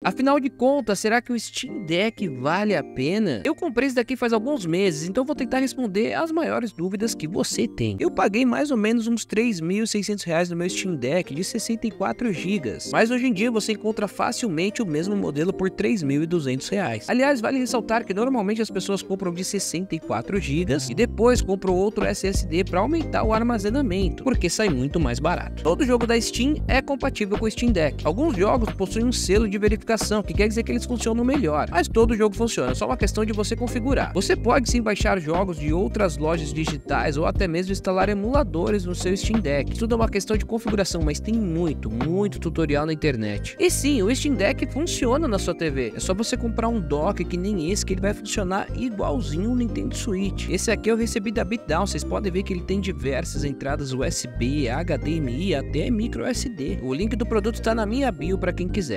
Afinal de contas, será que o Steam Deck vale a pena? Eu comprei esse daqui faz alguns meses, então vou tentar responder as maiores dúvidas que você tem. Eu paguei mais ou menos uns R$3.600 no meu Steam Deck de 64 GB, mas hoje em dia você encontra facilmente o mesmo modelo por R$3.200. Aliás, vale ressaltar que normalmente as pessoas compram de 64 GB e depois compram outro SSD para aumentar o armazenamento, porque sai muito mais barato. Todo jogo da Steam é compatível com o Steam Deck. Alguns jogos possuem um selo de verificação, que quer dizer que eles funcionam melhor, mas todo jogo funciona, é só uma questão de você configurar. Você pode sim baixar jogos de outras lojas digitais ou até mesmo instalar emuladores no seu Steam Deck. Tudo é uma questão de configuração, mas tem muito tutorial na internet. E sim, o Steam Deck funciona na sua TV, é só você comprar um dock que nem esse, que ele vai funcionar igualzinho o Nintendo Switch. Esse aqui eu recebi da Beatdown, vocês podem ver que ele tem diversas entradas USB, HDMI, até micro SD. O link do produto está na minha bio para quem quiser.